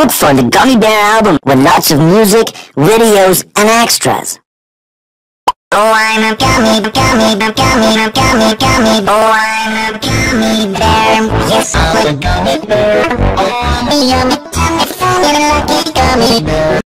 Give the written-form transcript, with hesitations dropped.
Look for the Gummy Bear album with lots of music, videos, and extras. Oh, I'm a gummy, gummy, gummy, gummy, gummy. Oh, I'm a gummy bear. Yes, I'm a gummy bear. Oh, I'm a yummy, yummy, lucky gummy bear.